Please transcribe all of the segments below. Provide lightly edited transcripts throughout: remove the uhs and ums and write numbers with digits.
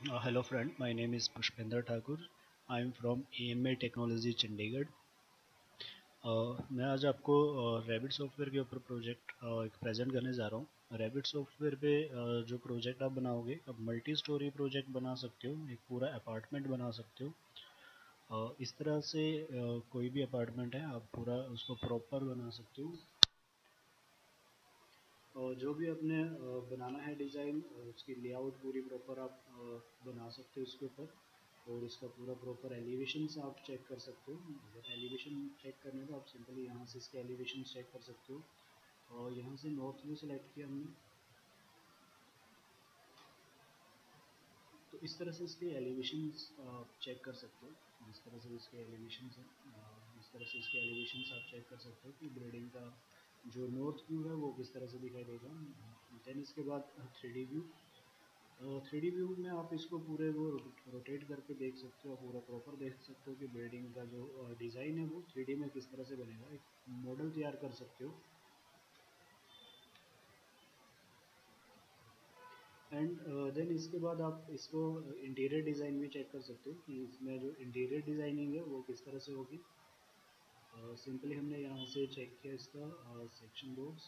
Hello friend, my name is Pushpender Thakur. I am from AMA Technology Chandigarh. मैं आज आपको rabbit software के ऊपर प्रोजेक्ट एक प्रेजेंट करने जा रहा हूँ। रैबिट सॉफ्टवेयर पे जो प्रोजेक्ट आप बनाओगे, आप मल्टी स्टोरी प्रोजेक्ट बना सकते हो, एक पूरा अपार्टमेंट बना सकते हो। इस तरह से कोई भी अपार्टमेंट है आप पूरा उसको प्रॉपर बना सकते हो। और जो भी अपने बनाना है डिज़ाइन, उसकी लेआउट पूरी प्रॉपर आप बना सकते हो उसके ऊपर। और इसका पूरा प्रॉपर एलिवेशंस आप चेक कर सकते हो। अगर एलिवेशन चेक करने तो आप सिंपली यहाँ से इसके एलिवेशन चेक कर सकते हो। और यहाँ से नॉर्थ व्यू सेलेक्ट किया हमने, तो इस तरह से इसके एलिवेशंस आप चेक कर सकते हो। जिस तरह से इसके एलिवेशंस हैं, इस तरह से इसके एलिवेशंस आप चेक कर सकते हो कि बिल्डिंग का जो नॉर्थ व्यू है वो किस तरह से दिखाई देगा। देन इसके बाद 3D व्यू। 3D व्यू में आप इसको पूरे वो रोटेट करके देख सकते हो, पूरा प्रॉपर देख सकते हो कि बिल्डिंग का जो डिज़ाइन है वो 3D में किस तरह से बनेगा। एक मॉडल तैयार कर सकते हो। एंड देन इसके बाद आप इसको इंटीरियर डिज़ाइन में चेक कर सकते हो कि इसमें जो इंटीरियर डिज़ाइनिंग है वो किस तरह से होगी। सिंपली हमने यहाँ से चेक किया इसका सेक्शन बोर्ड्स।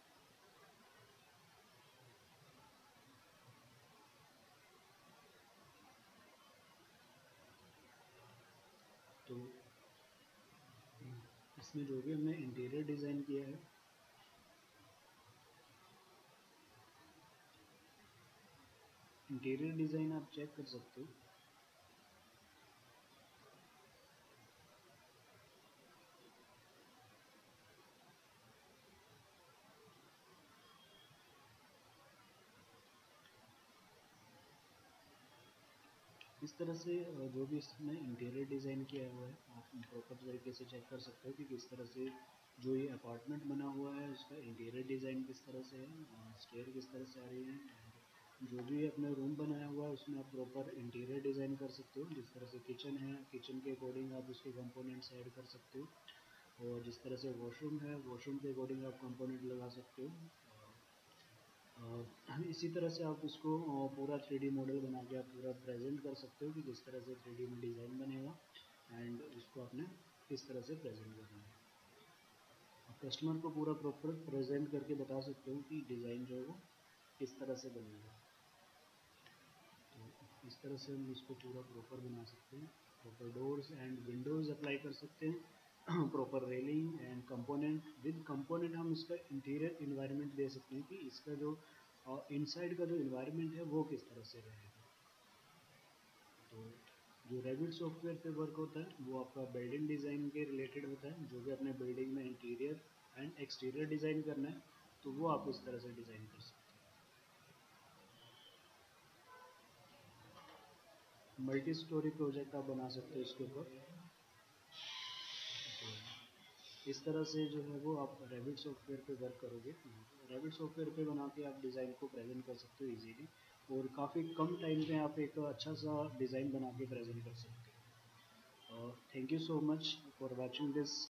तो इसमें जो भी हमने इंटीरियर डिज़ाइन किया है, इंटीरियर डिज़ाइन आप चेक कर सकते हो। इस तरह से जो भी इसमें इंटीरियर डिज़ाइन किया हुआ है आप प्रॉपर तरीके से चेक कर सकते हो कि किस तरह से जो ये अपार्टमेंट बना हुआ है उसका इंटीरियर डिज़ाइन किस तरह से है, स्टेयर किस तरह से आ रही है। जो भी अपने रूम बनाया हुआ है उसमें आप प्रॉपर इंटीरियर डिज़ाइन कर सकते हो। जिस तरह से किचन है, किचन के अकॉर्डिंग आप उसके कंपोनेंट्स ऐड कर सकते हो। और जिस तरह से वॉशरूम है, वॉशरूम के अकॉर्डिंग आप कंपोनेंट लगा सकते हो। इसी तरह से आप उसको पूरा 3D मॉडल बना के आप पूरा प्रेजेंट कर सकते हो कि किस तरह से 3D में डिज़ाइन बनेगा एंड उसको आपने किस तरह से प्रेजेंट करना है। आप कस्टमर को पूरा प्रॉपर प्रेजेंट करके बता सकते हो कि डिज़ाइन जो है वो किस तरह से बनेगा। तो इस तरह से हम इसको पूरा प्रॉपर बना सकते हैं। Proper doors and windows apply कर सकते हैं। Proper railing and component, with component हम इसका इंटीरियर इन्वायरमेंट दे सकते हैं कि इसका जो इनसाइड का जो इन्वायरमेंट है वो किस तरह से रहेगा। तो जो रेविट सॉफ्टवेयर पे वर्क होता है वो आपका बिल्डिंग डिज़ाइन के रिलेटेड होता है। जो भी अपने बिल्डिंग में इंटीरियर एंड एक्सटीरियर डिज़ाइन करना है तो वो आप इस तरह से डिज़ाइन कर सकते हैं। मल्टी स्टोरी प्रोजेक्ट आप बना सकते हो इसके ऊपर। तो इस तरह से जो है वो आप रेविट सॉफ्टवेयर पे वर्क करोगे। रेविट सॉफ्टवेयर पे बना के आप डिज़ाइन को प्रेजेंट कर सकते हो इजीली। और काफ़ी कम टाइम पे आप एक अच्छा सा डिज़ाइन बना के प्रेजेंट कर सकते हो। Thank you so much for watching this